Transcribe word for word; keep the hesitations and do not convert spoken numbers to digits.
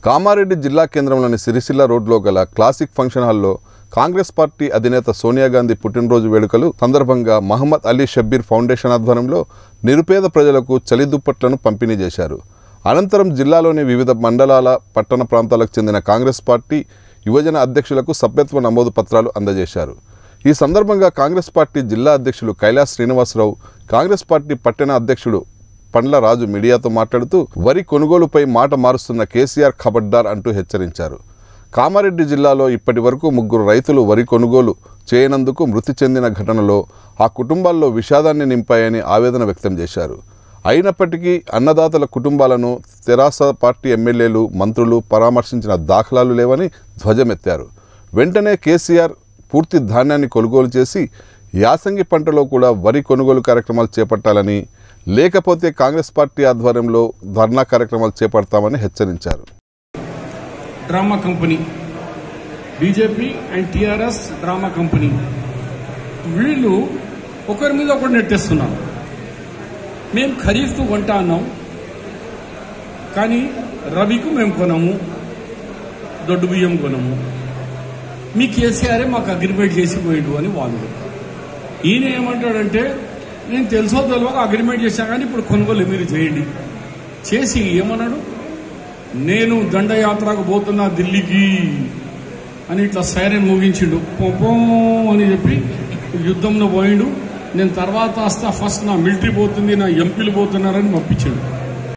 కామారెడ్డి జిల్లా కేంద్రంలోని సిరిసిల్ల రోడ్లో గల క్లాసిక్ ఫంక్షన్ హాల్లో కాంగ్రెస్ పార్టీ అధినేత సోనియా గాంధీ పుట్టినరోజు వేడుకలు సందర్భంగా మహమ్మద్ అలీ షబ్బీర్ ఫౌండేషన్ ఆధ్వర్యంలో నిరుపేద ప్రజలకు చలి దుప్పట్లను పంపిణీ చేశారు. అనంతరం జిల్లాలోని వివిధ మండలాల పట్టణ ప్రాంతాలకు చెందిన కాంగ్రెస్ పార్టీ యువజన అధ్యక్షులకు సభ్యత్వ నమోదు పత్రాలు అందజేశారు. ఈ సందర్భంగా కాంగ్రెస్ పార్టీ జిల్లా అధ్యక్షులు కైలాస్ శ్రీనివాసరావు, కాంగ్రెస్ పార్టీ పట్టణ అధ్యక్షుడు పండ్ల రాజు మీడియాతో మాట్లాడుతూ వరి కొనుగోలుపై మాట మారుస్తున్న కేసీఆర్ ఖబర్దార్ అంటూ హెచ్చరించారు. కామారెడ్డి జిల్లాలో ఇప్పటి వరకు ముగ్గురు రైతులు వరి కొనుగోలు చేయనందుకు మృతి చెందిన ఘటనలో ఆ కుటుంబాల్లో విషాదాన్ని నింపాయని ఆవేదన వ్యక్తం చేశారు. అయినప్పటికీ అన్నదాతల కుటుంబాలను తెరాస పార్టీ ఎమ్మెల్యేలు, మంత్రులు పరామర్శించిన దాఖలాలు లేవని ధ్వజమెత్తారు. వెంటనే కేసీఆర్ పూర్తి ధాన్యాన్ని కొనుగోలు చేసి యాసంగి పంటలో కూడా వరి కొనుగోలు కార్యక్రమాలు చేపట్టాలని, లేకపోతే కాంగ్రెస్ పార్టీ ఆధ్వర్యంలో ధర్నా కార్యక్రమాలు చేపడతామని హెచ్చరించారు. Drama company BJP and TRS drama company వీళ్ళు ఒకరి మీద ఒకటి నెట్టేస్తున్నారు. మేము ఖరీఫ్కు కొంటా అన్నాం, కానీ రబీకు మేము కొనము, దొడ్డు బియ్యం కొనము. మీ కేసీఆరే మాకు అగ్రిమెంట్ చేసిపోయాడు అని వాళ్ళు. ఈయన ఏమంటాడంటే, నేను తెలుసో తెలియక అగ్రిమెంట్ చేశా కానీ ఇప్పుడు కొనుగోలు మీరు చేయండి. చేసి ఏమన్నాడు, నేను దండయాత్రకు పోతున్నా ఢిల్లీకి అని ఇట్లా సైరన్ ముగించిండు. పొంపం అని చెప్పి యుద్ధంలో పోయిండు. నేను తర్వాత వస్తా, ఫస్ట్ నా మిలిటరీ పోతుంది, నా ఎంపీలు పోతున్నారని పంపించాడు.